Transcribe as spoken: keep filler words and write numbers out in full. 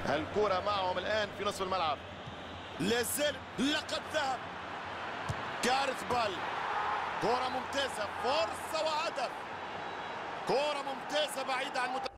الكرة معهم الآن في نصف الملعب. لازال لقد ذهب كارث بال. كرة ممتازة، فرصة وهدف. كرة ممتازة بعيدة عن المت...